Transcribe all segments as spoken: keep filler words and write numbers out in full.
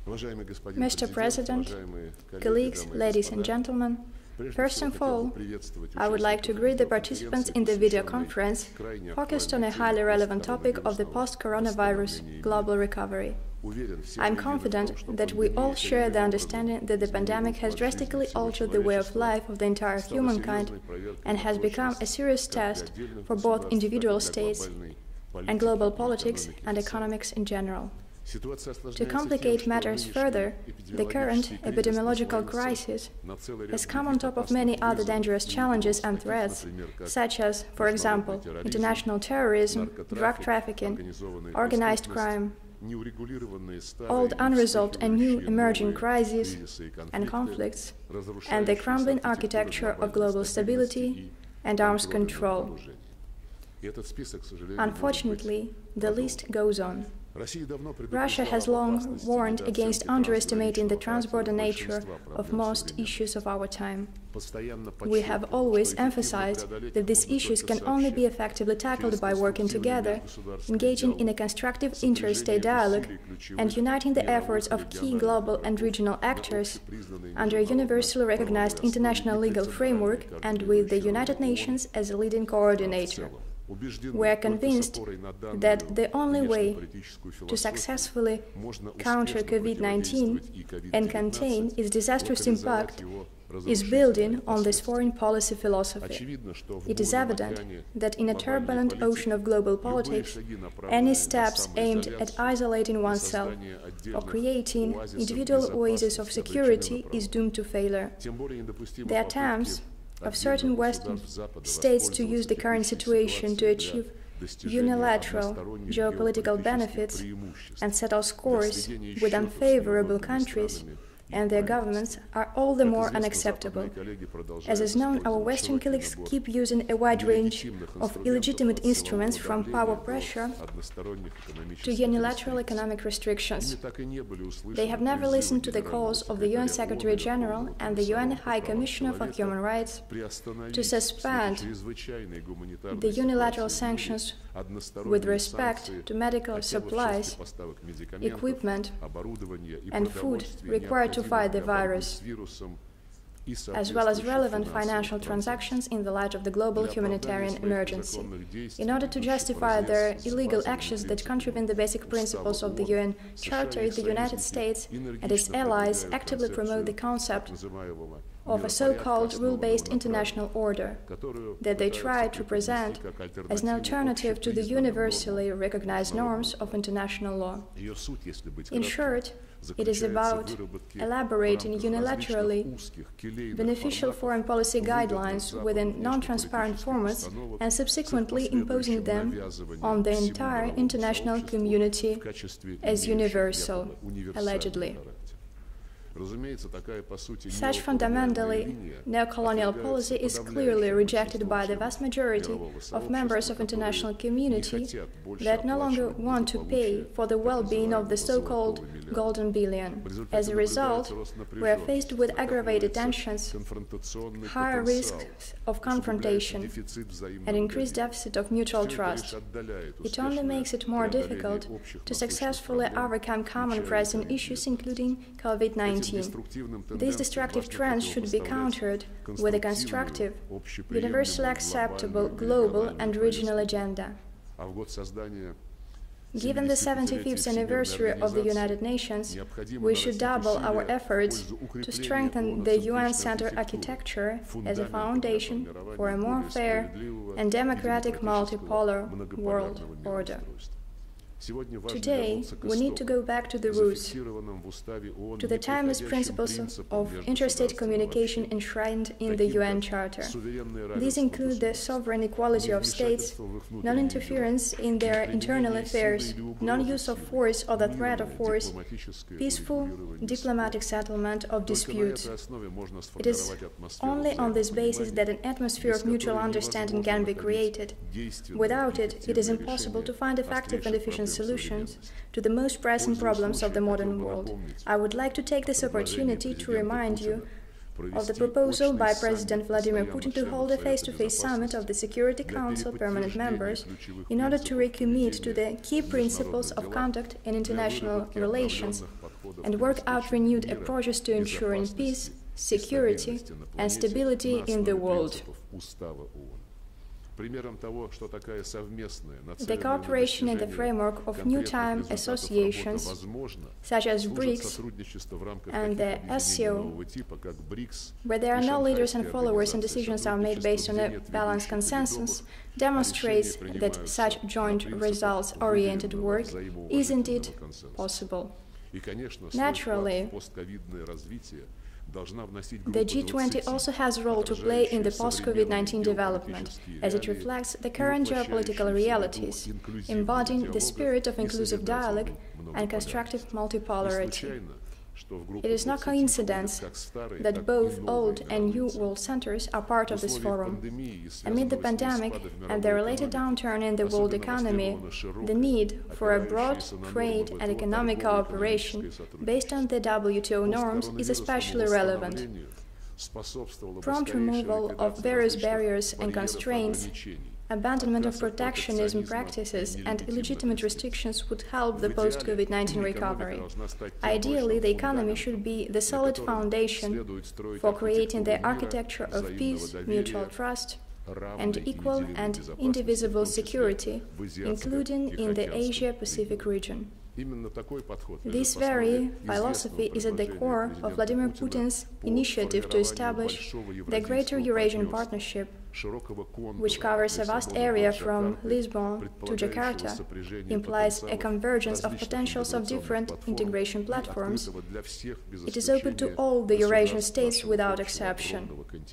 Mister President, colleagues, ladies and gentlemen, first of all, I would like to greet the participants in the video conference focused on a highly relevant topic of the post-coronavirus global recovery. I am confident that we all share the understanding that the pandemic has drastically altered the way of life of the entire humankind and has become a serious test for both individual states and global politics and economics in general. To complicate matters further, the current epidemiological crisis has come on top of many other dangerous challenges and threats, such as, for example, international terrorism, drug trafficking, organized crime, old unresolved and new emerging crises and conflicts, and the crumbling architecture of global stability and arms control. Unfortunately, the list goes on. Russia has long warned against underestimating the transborder nature of most issues of our time. We have always emphasized that these issues can only be effectively tackled by working together, engaging in a constructive interstate dialogue, and uniting the efforts of key global and regional actors under a universally recognized international legal framework and with the United Nations as a leading coordinator. We are convinced that the only way to successfully counter COVID nineteen and contain its disastrous impact is building on this foreign policy philosophy. It is evident that in a turbulent ocean of global politics, any steps aimed at isolating oneself or creating individual oases of security is doomed to failure. The attempts of certain Western states to use the current situation to achieve unilateral geopolitical benefits and settle scores with unfavorable countries and their governments are all the more unacceptable. As is known, our Western colleagues keep using a wide range of illegitimate instruments from power pressure to unilateral economic restrictions. They have never listened to the calls of the U N Secretary-General and the U N High Commissioner for Human Rights to suspend the unilateral sanctions with respect to medical supplies, equipment, and food required to fight the virus, as well as relevant financial transactions in the light of the global humanitarian emergency. In order to justify their illegal actions that contravene the basic principles of the U N Charter, the United States and its allies actively promote the concept of a so-called rule-based international order that they try to present as an alternative to the universally recognized norms of international law. In short, it is about elaborating unilaterally beneficial foreign policy guidelines within non-transparent formats and subsequently imposing them on the entire international community as universal, allegedly. Such fundamentally neo-colonial policy is clearly rejected by the vast majority of members of the international community that no longer want to pay for the well-being of the so-called golden billion. As a result, we are faced with aggravated tensions, higher risks of confrontation, and increased deficit of mutual trust. It only makes it more difficult to successfully overcome common pressing issues, including COVID nineteen. These destructive trends should be countered with a constructive, universally acceptable global and regional agenda. Given the seventy-fifth anniversary of the United Nations, we should double our efforts to strengthen the U N Center architecture as a foundation for a more fair and democratic multipolar world order. Today, we need to go back to the roots, to the timeless principles of interstate communication enshrined in the U N Charter. These include the sovereign equality of states, non-interference in their internal affairs, non-use of force or the threat of force, peaceful diplomatic settlement of disputes. It is only on this basis that an atmosphere of mutual understanding can be created. Without it, it is impossible to find effective and efficient solutions to the most pressing problems of the modern world. I would like to take this opportunity to remind you of the proposal by President Vladimir Putin to hold a face-to-face summit of the Security Council permanent members in order to recommit to the key principles of conduct in international relations and work out renewed approaches to ensuring peace, security, and stability in the world. The cooperation in the framework of new time associations, such as BRICS and the S C O, where there are no leaders and followers and decisions are made based on a balanced consensus, demonstrates that such joint results-oriented work is indeed possible. Naturally, the G twenty also has a role to play in the post-COVID nineteen development, as it reflects the current geopolitical realities, embodying the spirit of inclusive dialogue and constructive multipolarity. It is no coincidence that both old and new world centers are part of this forum. Amid the pandemic and the related downturn in the world economy, the need for a broad trade and economic cooperation based on the W T O norms is especially relevant. Prompt removal of various barriers and constraints, abandonment of protectionism practices, and illegitimate restrictions would help the post-COVID nineteen recovery. Ideally, the economy should be the solid foundation for creating the architecture of peace, mutual trust, and equal and indivisible security, including in the Asia-Pacific region. This very philosophy is at the core of Vladimir Putin's initiative to establish the Greater Eurasian Partnership, which covers a vast area from Lisbon to Jakarta, implies a convergence of potentials of different integration platforms. It is open to all the Eurasian states without exception.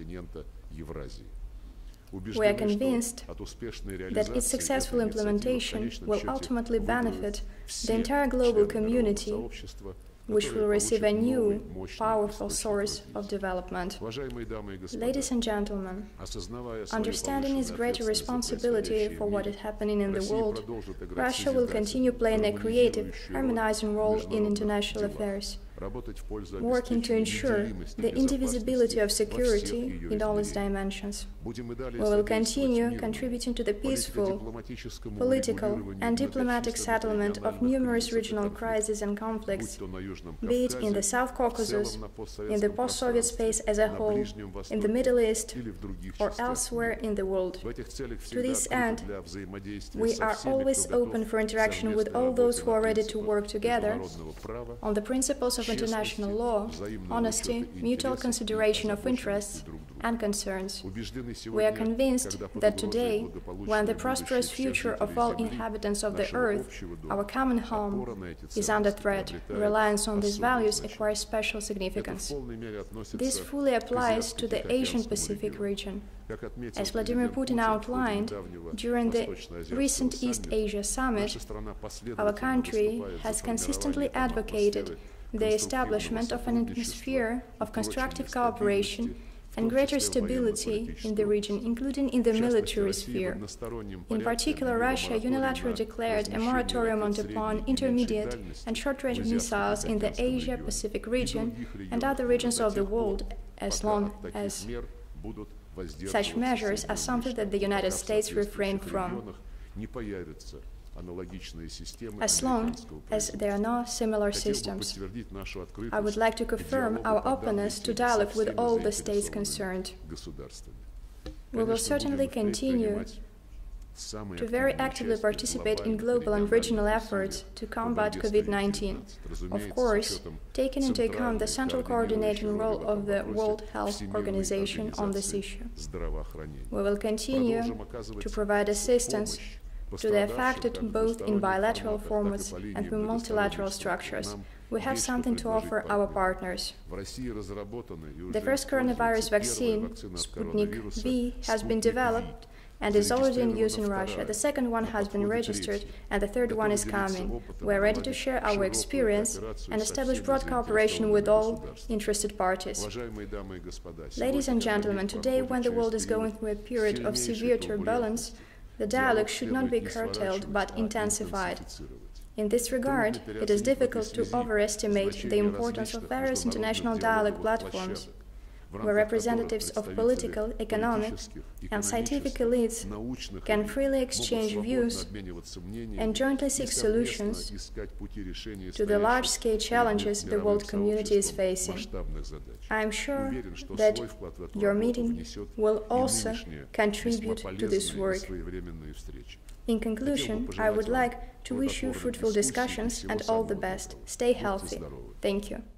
We are convinced that its successful implementation will ultimately benefit the entire global community, which will receive a new, powerful source of development. Ladies and gentlemen, understanding its greater responsibility for what is happening in the world, Russia will continue playing a creative, harmonizing role in international affairs, working to ensure the indivisibility of security in all its dimensions. We will continue contributing to the peaceful, political and diplomatic settlement of numerous regional crises and conflicts, be it in the South Caucasus, in the post-Soviet space as a whole, in the Middle East, or elsewhere in the world. To this end, we are always open for interaction with all those who are ready to work together on the principles of international law, honesty, mutual consideration of interests and concerns. We are convinced that today, when the prosperous future of all inhabitants of the earth, our common home, is under threat, reliance on these values acquires special significance. This fully applies to the Asian-Pacific region. As Vladimir Putin outlined during the recent East Asia Summit, our country has consistently advocated the establishment of an atmosphere of constructive cooperation and greater stability in the region, including in the military sphere. In particular, Russia unilaterally declared a moratorium on deploying intermediate and short-range missiles in the Asia-Pacific region and other regions of the world, as long as such measures are something that the United States refrain from, as long as there are no similar systems. I would like to confirm our openness to dialogue with all the states concerned. We will certainly continue to very actively participate in global and regional efforts to combat COVID nineteen, of course, taking into account the central coordinating role of the World Health Organization on this issue. We will continue to provide assistance to the affected both in bilateral formats and with multilateral structures. We have something to offer our partners. The first coronavirus vaccine, Sputnik V, has been developed and is already in use in Russia. The second one has been registered, and the third one is coming. We are ready to share our experience and establish broad cooperation with all interested parties. Ladies and gentlemen, today, when the world is going through a period of severe turbulence, the dialogue should not be curtailed but intensified. In this regard, it is difficult to overestimate the importance of various international dialogue platforms. where representatives of political, economic, and scientific elites can freely exchange views and jointly seek solutions to the large-scale challenges the world community is facing. I am sure that your meeting will also contribute to this work. In conclusion, I would like to wish you fruitful discussions and all the best. Stay healthy. Thank you.